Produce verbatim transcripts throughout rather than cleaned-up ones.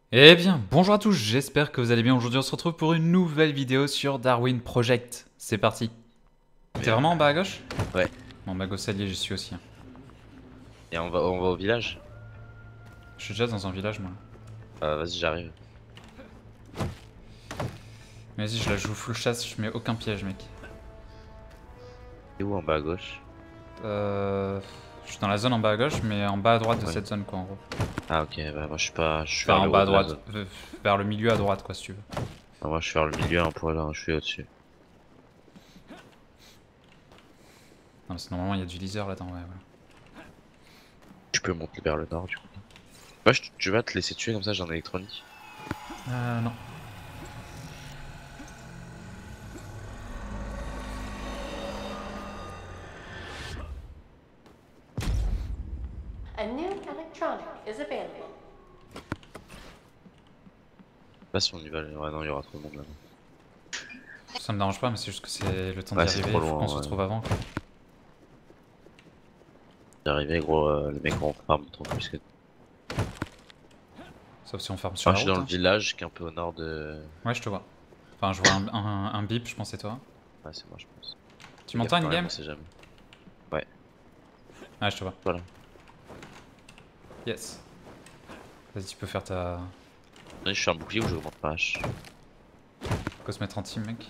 Eh bien, bonjour à tous, j'espère que vous allez bien. Aujourd'hui, on se retrouve pour une nouvelle vidéo sur Darwin Project. C'est parti. T'es vraiment en bas à gauche? Ouais. Bon, bah, Gosselier, j'y suis aussi. hein. Et on va, on va au village? Je suis déjà dans un village, moi. Euh, vas-y, j'arrive. Vas-y, je la joue full chasse, je mets aucun piège, mec. T'es où en bas à gauche? Euh... Je suis dans la zone en bas à gauche, mais en bas à droite de Ouais. cette zone, quoi, en gros. Ah, ok, bah moi je suis pas. Je suis Enfin, vers en le bas haut à de la droite. zone. v- Vers le milieu à droite, quoi, si tu veux. Ah, moi je suis vers le milieu un poil, hein, je suis au-dessus. Non, parce que normalement, il y a du laser là-dedans, ouais, voilà. Tu peux monter vers le nord du coup. Moi je, tu vas te laisser tuer comme ça, j'ai un électronique. Euh, non. A new electronic is available. Je sais pas si on y va, ouais, non, il y aura trop de monde là. Ça me dérange pas, mais c'est juste que c'est le temps d'y Ouais, c'est arriver, trop il faut loin, qu'on se ouais. retrouve avant, quoi. D'arriver, gros, euh, les mecs vont farm trop plus que. Sauf si on farme sur Moi la je suis route, dans le hein. village qui est un peu au nord de. Ouais, je te vois. Enfin, je vois un, un, un bip, je pense c'est toi. Ouais, c'est moi je pense. Tu Fais gaffe m'entends quand une même, game? on sait jamais. Ouais, Ouais, je te vois. voilà. Yes. Vas-y, tu peux faire ta. Je suis un bouclier ou je augmente ma hache. Faut se mettre en team, mec.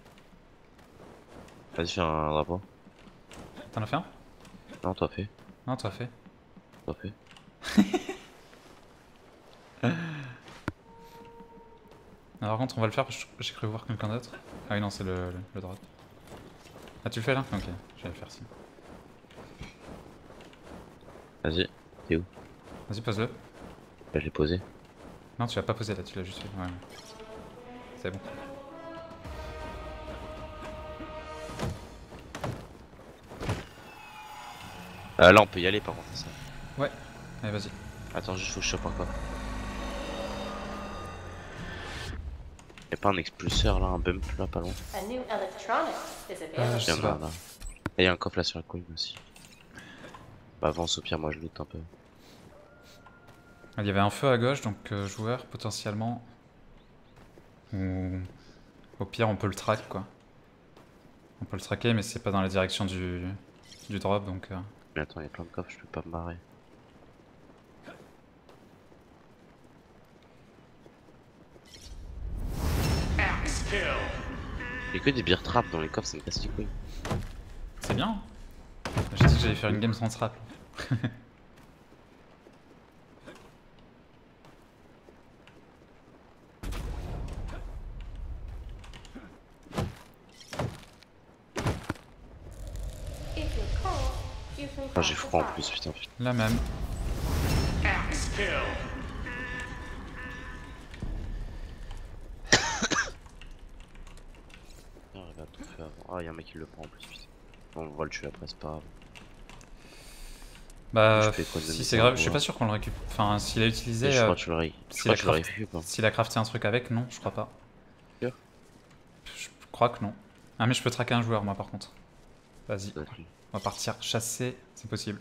Vas-y, fais un drapeau. T'en as fait un? Non, toi fais. Non, t'as fait. Toi fais. Alors, par contre, on va le faire parce que j'ai cru voir quelqu'un d'autre. Ah oui, non, c'est le, le, le drop. Ah, tu le fais là? Ok, j'allais le faire si. Vas-y, t'es où? Vas-y, pose-le. Bah, je l'ai posé. Non, tu l'as pas posé là, tu l'as juste fait. Ouais, ouais. C'est bon. Euh, là, on peut y aller par contre, c'est ça. Ouais, allez, vas-y. Attends, juste faut que je chope encore. Y'a pas un expulseur là, un bump là, pas loin? A new electronic is Euh, available. je sais Y'en a pas. un là. Et y'a un coffre là sur la colline aussi. Bah, avance au pire, moi je loot un peu. Il y avait un feu à gauche, donc euh, joueur potentiellement. Ou. Au pire, on peut le track quoi. On peut le tracker, mais c'est pas dans la direction du, du drop donc. Euh... Mais attends, y'a plein de coffres, je peux pas me barrer. Y'a que des beer traps dans les coffres, ça me casse les couilles. C'est bien. J'ai dit que j'allais faire une game sans trap. If you're cold, you can Ah, call j'ai the froid en fire. plus, putain. putain. La même. Ah, il va tout faire avant. Ah, y'a un mec qui le prend en plus, putain. Bon, on va le tuer après, c'est pas grave. Bah, Je peux économiser si c'est un grave, peu, je suis hein. pas sûr qu'on le récupère. Enfin, s'il a utilisé. Et je euh, crois que tu l'aurais. Je S'il crois a, que tu l'aurais craft... fait ou pas? s'il a crafté un truc avec, non, je crois pas. Sûr? Je crois que non. Ah, mais je peux traquer un joueur, moi, par contre. Vas-y, Ça doit être lui. on va partir chasser, c'est possible.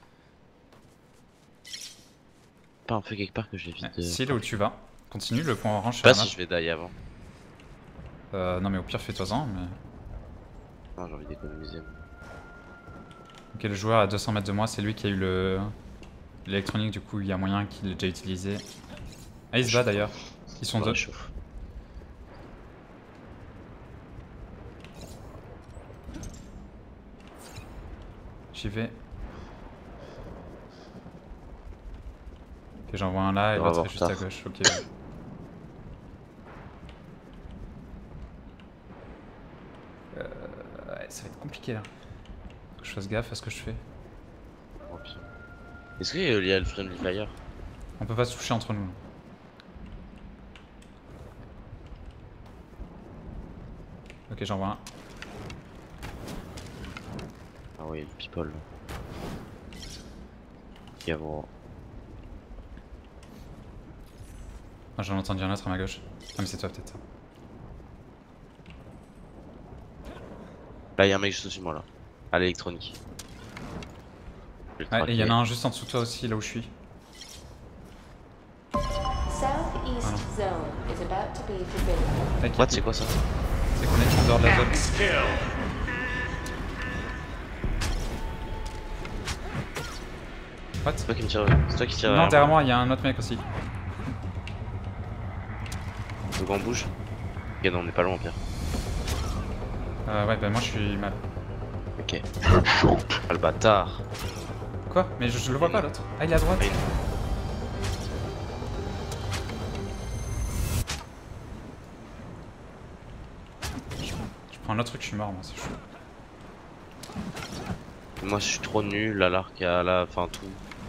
Pas un feu quelque part que j'ai vite. Ouais, si, là où tu vas, continue, le point orange Je sais sur la pas map. si je vais die avant. Euh, non, mais au pire, fais-toi-en. Mais... Non, j'ai envie d'économiser. moi. Ok, le joueur à deux cents mètres de moi, c'est lui qui a eu le l'électronique, du coup, il y a moyen qu'il l'ait déjà utilisé. Ah, il se bat d'ailleurs. Ils sont Je me deux. réchauffe. J'y vais. Ok, j'en vois un là et On va l'autre voir est juste à tard. gauche. Ok. ouais. Euh, ouais, ça va être compliqué là. Faut que je fasse gaffe à ce que je fais. Oh, putain. Est-ce qu'il y a le friendly fire? On peut pas se toucher entre nous. Ok, j'en vois un. Ah oui, le people. là. Il y a vos. Ah, j'en ai entendu un autre à ma gauche. Ah, mais c'est toi peut-être. Là, il y a un mec juste au-dessus de moi là. À l'électronique. Je vais le Ouais, et il y en a traquer. un juste en dessous de toi aussi, là où je suis. Southeast zone is about to be forbidden. T'inquiète. What, c'est quoi ça? C'est qu'on est en dehors de la zone. What? C'est toi qui me tire. C'est toi qui tire. Non, derrière moi, il y a un autre mec aussi. Donc on bouge. Ok, non, on est pas loin, Pierre. Euh, ouais, bah moi je suis mal. Ok. Ah, le bâtard. Quoi? Mais je, je le vois pas l'autre. Ah, il est à droite. Oui. Je prends un autre truc, je suis mort, moi, c'est chaud. Moi, je suis trop nul à l'arc à la fin, tout.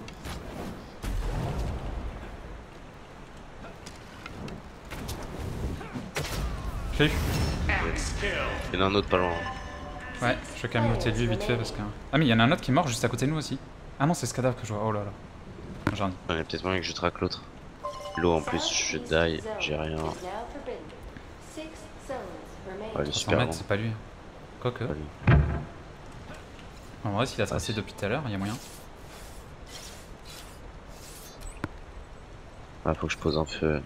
Je l'ai eu. Il y en a un autre pas loin. Ouais, je vais quand même looter lui vite fait parce que. Ah, mais il y en a un autre qui est mort juste à côté de nous aussi. Ah non, c'est ce cadavre que je vois. Oh là là. J'ai rien dit. Il y a peut-être moyen que je traque l'autre. L'eau en plus, je die, j'ai rien. Is now forbidden. Six zones remain. Ouais, il est trois cents super mètres, long. c'est pas lui. Quoique. Pas lui. En vrai, s'il a tracé depuis tout à l'heure, il y a moyen. Ah, faut que je pose un feu.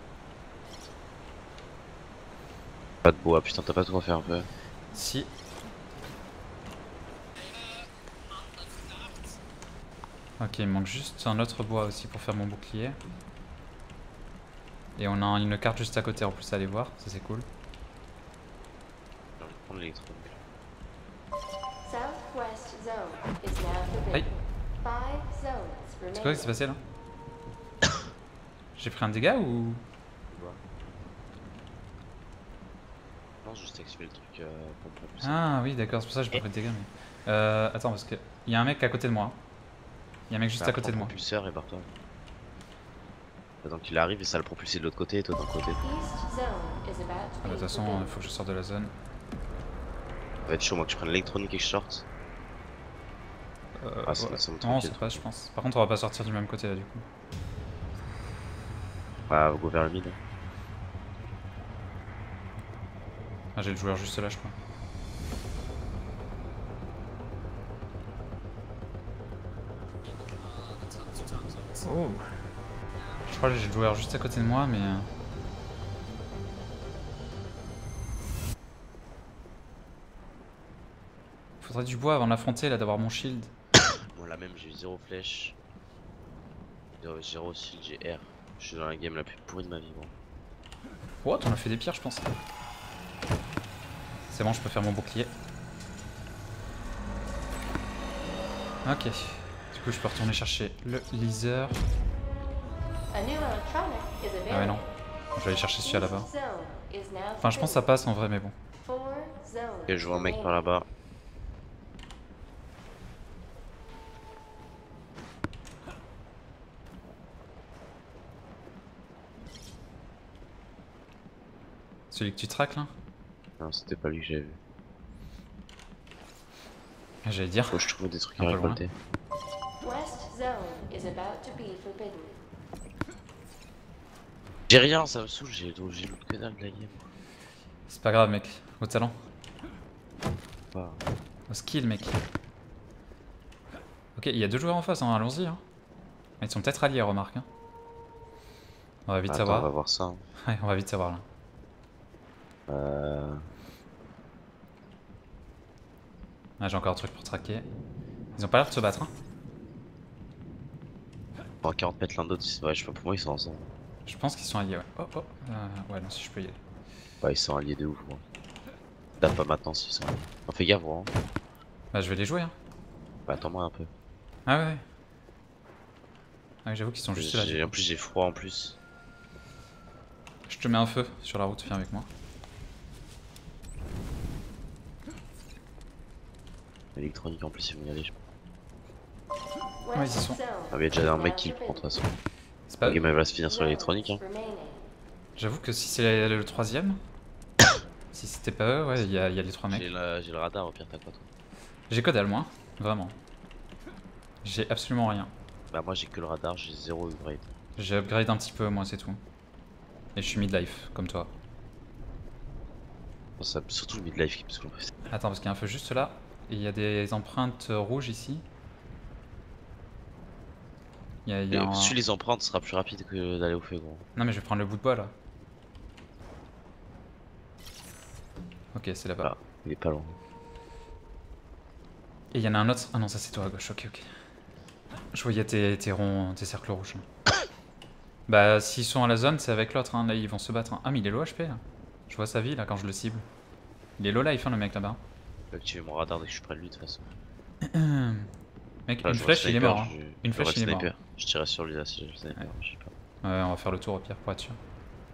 Pas de bois, putain, t'as pas tout à faire un peu. Si. Ok, il me manque juste un autre bois aussi pour faire mon bouclier. Et on a une carte juste à côté en plus à aller voir, ça c'est cool. J'ai envie de prendre l'électronique. Southwest zone is now forbidden. Aïe. Five zones C'est quoi qui s'est passé là? J'ai pris un dégât ou... Non, juste activer le truc euh, pour me propulser. Ah oui d'accord, c'est pour ça que j'ai pas pris de dégâts mais... Euh... Attends parce que... Il y a un mec à côté de moi. Il y a un mec juste Bah, à côté de prends moi. le propulseur et barre-toi. Attends qu'il arrive et ça va le propulser de l'autre côté et toi d'un côté. East zone is about to Ah, bah, be de toute façon, forbidden. il faut que je sorte de la zone. Ça va être chaud, moi que je prenne l'électronique et que je sorte. Euh, Ah, ça- ouais. ça me Non, tranquille. c'est pas, je pense. Par contre, on va pas sortir du même côté là du coup. Ah, go vers le mid. Ah, j'ai le joueur juste là, je crois. Oh. Je crois que j'ai le joueur juste à côté de moi, mais... euh, Faudrait du bois avant de l'affronter là, d'avoir mon shield. Moi, là même, j'ai eu zéro flèche. Zéro, zéro shield, j'ai R. Je suis dans la game la plus pourrie de ma vie, gros. What? On a fait des pires, je pense. C'est bon, je peux faire mon bouclier. Ok. Du coup, je peux retourner chercher le laser. A new electronic is available. Ah ouais, non. Je vais aller chercher celui-là là-bas. East zone is now Enfin, je pense que ça forbidden. passe en vrai, mais bon. Four zones Et je vois un mec par remaining. là-bas. Celui que tu traques là? Non, c'était pas lui que j'avais vu. Ah, j'allais dire. Faut que je trouve des trucs Un à peu loin. récolter. West zone is about to be forbidden. J'ai rien, ça me saoule, j'ai j'ai l'autre que dalle de la game. C'est pas grave, mec. Au talent. Pas- Au skill, mec. Ok, il y a deux joueurs en face, hein. Allons-y. Hein. Ils sont peut-être alliés, remarque. Hein. On va vite Attends, on savoir. va voir ça. hein. Ouais, on va vite savoir là. Euh... Ah, j'ai encore un truc pour traquer. Ils ont pas l'air de se battre. Hein. Pour quarante mètres l'un d'autre, ils- ouais, je sais pas, pour moi ils sont ensemble. Je pense qu'ils sont alliés, ouais. Oh, oh. Euh, ouais, non, si je peux y aller. Ouais, ils sont alliés de ouf, moi. Là, pas maintenant s'ils sont alliés. Non, fais gaffe, gros. Hein. Bah, je vais les jouer. Hein. Bah, attends-moi un peu. Ah ouais, ouais. Ah, j'avoue qu'ils sont juste là. J'ai- du En coup. plus, j'ai froid en plus. Je te mets un feu sur la route, viens avec moi. Électronique en plus, ils vont y aller. Je... West Ouais, ils y sont. zone Ah, mais il y a déjà un is mec now qui le prend de toute forbidden. façon. C'est pas... La game elle va se finir sur l'électronique. Hein. Remaining. J'avoue que si c'est le troisième, si c'était pas eux, ouais, il y, a- il y a les trois mecs. J'ai la- j'ai le radar, au pire, t'as quoi toi? J'ai que dalle, moi. Vraiment. J'ai absolument rien. Bah, moi j'ai que le radar, j'ai zéro upgrade. J'ai upgrade un petit peu, moi, c'est tout. Et je suis mid-life, comme toi. Bon, ça- surtout le midlife qui me saoule. Attends, parce qu'il y a un feu juste là. Et il y a des empreintes euh, rouges ici. Il y a, il y a Et un... Suis les empreintes, ce sera plus rapide que d'aller au feu, gros. Non, mais je vais prendre le bout de bois là. Ok, c'est là-bas. Ah, il est pas loin. Et il y en a un autre. Ah non, ça c'est toi à gauche, ok, ok. Je voyais tes, tes ronds, tes cercles rouges. Bah, s'ils sont à la zone, c'est avec l'autre, hein. Là, ils vont se battre. Hein. Ah, mais il est low H P là. Je vois sa vie là quand je le cible. Il est low life, hein, le mec là-bas. Je vais activer mon radar dès que je suis près de lui de toute façon. Mec, Là, une je vois flèche, il est sniper, mort. Hein. je- Une je flèche, vois il est mort. sniper. Je tirais sur lui là si j'ai le sniper, Ouais. je sais pas. Ouais, on va faire le tour au pire pour être sûr.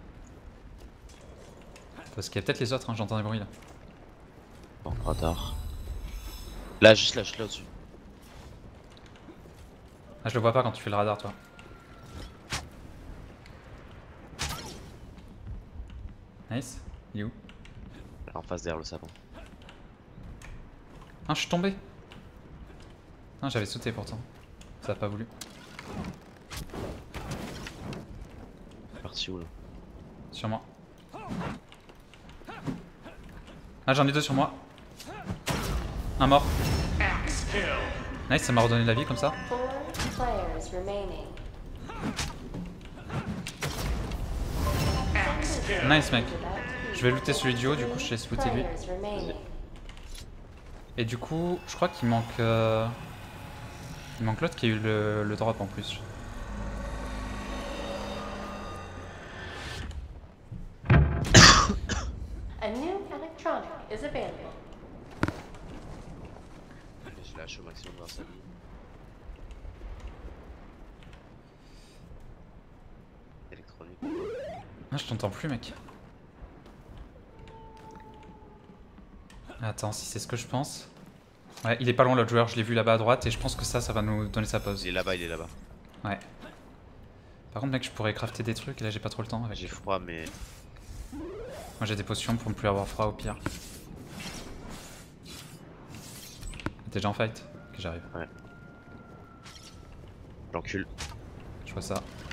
Parce qu'il y a peut-être les autres, hein, j'entends des bruits là. Bon, radar. Là, juste là, juste là au-dessus. Ah, je le vois pas quand tu fais le radar, toi. Nice. Il est où? Là, en face derrière le sapin. Ah, je suis tombé. Ah, j'avais sauté pourtant. Ça a pas voulu. Parti où là? Sur moi. Ah, j'en ai deux sur moi. Un mort. Nice, ça m'a redonné de la vie comme ça. Four players remaining. Nice, mec. Je vais looter celui du haut, du coup, je laisse looter lui. Players remaining. Et du coup, je crois qu'il manque. Euh... Il manque l'autre qui a eu le, le drop en plus. A new electronic is available. Je lâche au maximum dans sa vie. Électronique. Ah, je t'entends plus, mec. Attends, si c'est ce que je pense. Ouais, il est pas loin l'autre joueur, je l'ai vu là-bas à droite et je pense que ça, ça va nous donner sa pause. Il est là-bas, il est là-bas. Ouais. Par contre, mec, je pourrais crafter des trucs et là j'ai pas trop le temps avec. J'ai froid, mais. Moi j'ai des potions pour ne plus avoir froid au pire. T'es déjà en fight? Ok, j'arrive. Ouais. J'encule. Je vois ça.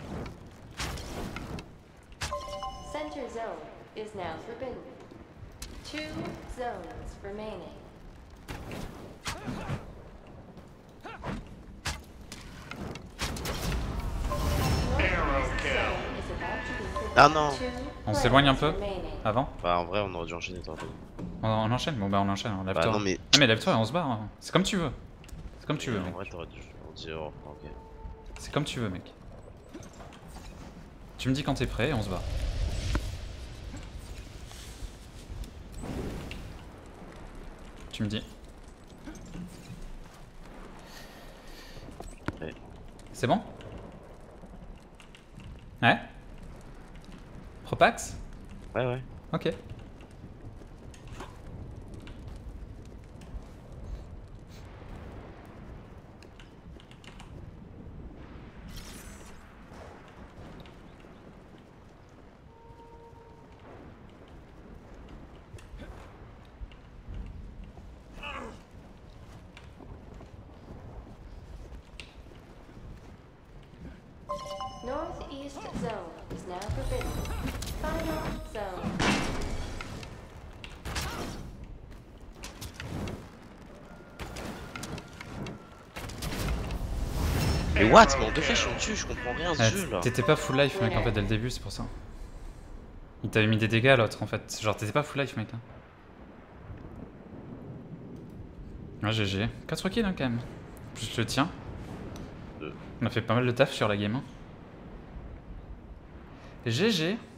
Center zone is now forbidden. Two zones remaining. Ah non! On s'éloigne un peu avant. Bah, en vrai, on aurait dû enchaîner, toi. On, on enchaîne? Bon bah on enchaîne, on lève-toi. Bah, non, mais. Ah mais lève-toi et on se barre. hein. C'est comme tu veux. C'est comme tu veux, En mec. vrai, t'aurais dû. On dit, oh, ok. C'est comme tu veux, mec. Tu me dis quand t'es prêt et on se bat. Tu me dis. Ouais. C'est bon? Ouais? Propax? Ouais, ouais. Ok. Northeast zone is now forbidden. Final zone. Mais what? Mais en deux flèches, on tue, je comprends rien à ce Ah, jeu là. t'étais pas full life, mec, en fait, dès le début, c'est pour ça. Il t'avait mis des dégâts l'autre, en fait. Genre, t'étais pas full life, mec. Hein. Ouais, G G. quatre kills, hein, quand même. Plus le tien. Deux. On a fait pas mal de taf sur la game. Hein. G G.